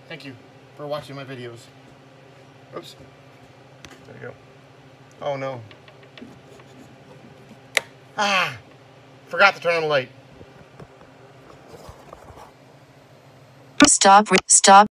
Thank you for watching my videos. Oops. There you go. Oh no. Ah! Forgot to turn on the light. Stop.